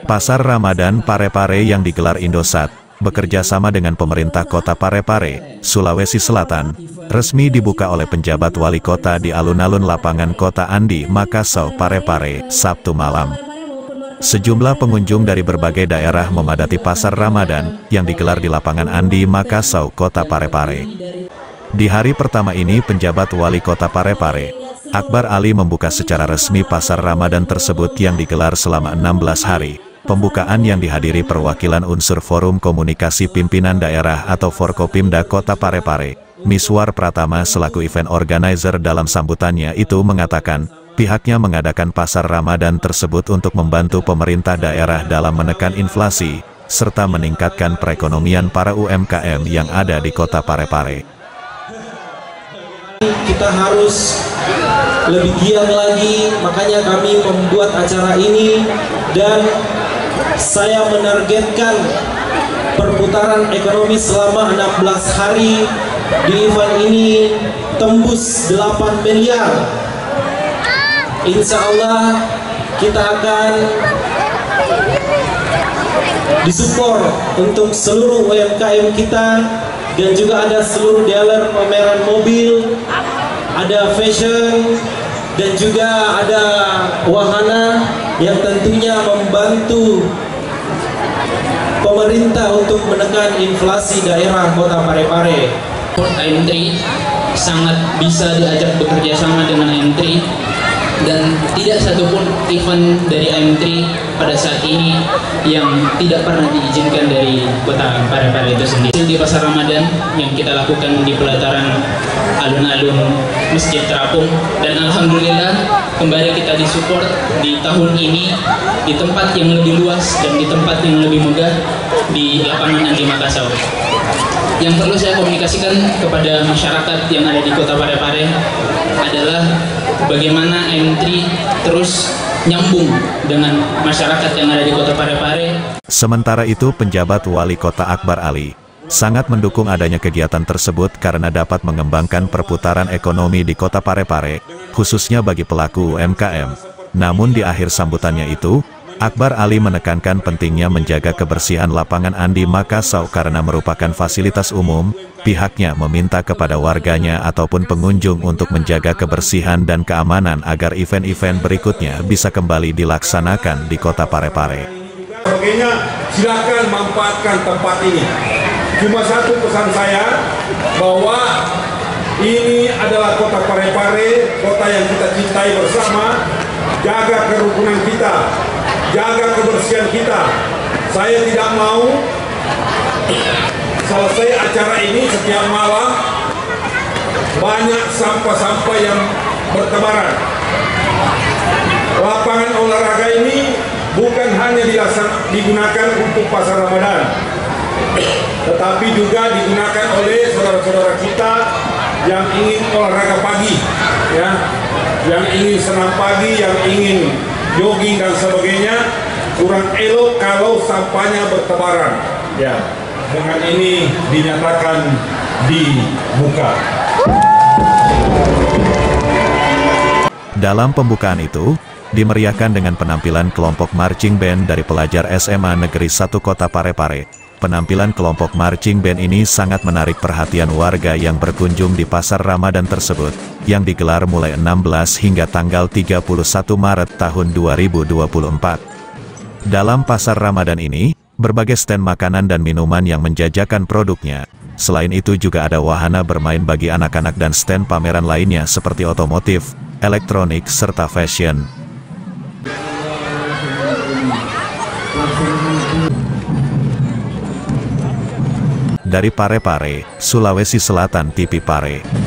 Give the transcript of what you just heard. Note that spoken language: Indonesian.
Pasar Ramadan Parepare yang digelar Indosat, bekerja sama dengan pemerintah Kota Parepare, Sulawesi Selatan, resmi dibuka oleh penjabat wali kota di alun-alun lapangan Kota Andi, Makassau, Parepare, Sabtu malam. Sejumlah pengunjung dari berbagai daerah memadati Pasar Ramadan, yang digelar di lapangan Andi, Makassau, Kota Parepare. Di hari pertama ini penjabat wali kota Parepare, Akbar Ali membuka secara resmi Pasar Ramadan tersebut yang digelar selama 16 hari. Pembukaan yang dihadiri perwakilan unsur Forum Komunikasi Pimpinan Daerah atau Forkopimda Kota Parepare. Miswar Pratama selaku event organizer dalam sambutannya itu mengatakan, pihaknya mengadakan Pasar Ramadan tersebut untuk membantu pemerintah daerah dalam menekan inflasi, serta meningkatkan perekonomian para UMKM yang ada di Kota Parepare. Kita harus lebih giat lagi, makanya kami membuat acara ini dan saya menargetkan perputaran ekonomi selama 16 hari di event ini tembus 8 miliar. Insya Allah kita akan disupport untuk seluruh UMKM kita. Dan juga ada seluruh dealer pameran mobil, ada fashion, dan juga ada wahana yang tentunya membantu pemerintah untuk menekan inflasi daerah Kota Parepare. AM3 sangat bisa diajak bekerja sama dengan AM3 dan tidak satupun event dari AM3 pada saat ini yang tidak pernah diizinkan dari Kota Parepare itu sendiri. Di Pasar Ramadan yang kita lakukan di pelataran alun-alun Masjid Terapung, dan alhamdulillah kembali kita disupport di tahun ini di tempat yang lebih luas dan di tempat yang lebih megah di lapangan Andi Makassau. Yang perlu saya komunikasikan kepada masyarakat yang ada di Kota Parepare adalah bagaimana AM3 terus nyambung dengan masyarakat yang ada di Kota Parepare. Sementara itu penjabat wali kota Akbar Ali sangat mendukung adanya kegiatan tersebut karena dapat mengembangkan perputaran ekonomi di Kota Parepare, khususnya bagi pelaku UMKM. Namun di akhir sambutannya itu, Akbar Ali menekankan pentingnya menjaga kebersihan lapangan Andi Makassau karena merupakan fasilitas umum. Pihaknya meminta kepada warganya ataupun pengunjung untuk menjaga kebersihan dan keamanan agar event-event berikutnya bisa kembali dilaksanakan di Kota Parepare. Sebagainya, silakan manfaatkan tempat ini. Cuma satu pesan saya, bahwa ini adalah Kota Parepare, kota yang kita cintai bersama. Jaga kerukunan kita, jaga kebersihan kita. Saya tidak mau selesai acara ini setiap malam banyak sampah-sampah yang bertebaran. Lapangan olahraga ini bukan hanya digunakan untuk Pasar Ramadan, tetapi juga digunakan oleh saudara-saudara kita yang ingin olahraga pagi, ya, yang ingin senam pagi, yang ingin jogging dan sebagainya. Kurang elok kalau sampahnya bertebaran. Ya, dengan ini dinyatakan dibuka. Dalam pembukaan itu, dimeriahkan dengan penampilan kelompok marching band dari pelajar SMA Negeri 1 Kota Parepare. Penampilan kelompok marching band ini sangat menarik perhatian warga yang berkunjung di Pasar Ramadan tersebut, yang digelar mulai 16 hingga tanggal 31 Maret tahun 2024. Dalam Pasar Ramadan ini, berbagai stand makanan dan minuman yang menjajakan produknya. Selain itu juga ada wahana bermain bagi anak-anak dan stand pameran lainnya seperti otomotif, elektronik, serta fashion. Dari Parepare, Sulawesi Selatan, TV Pare.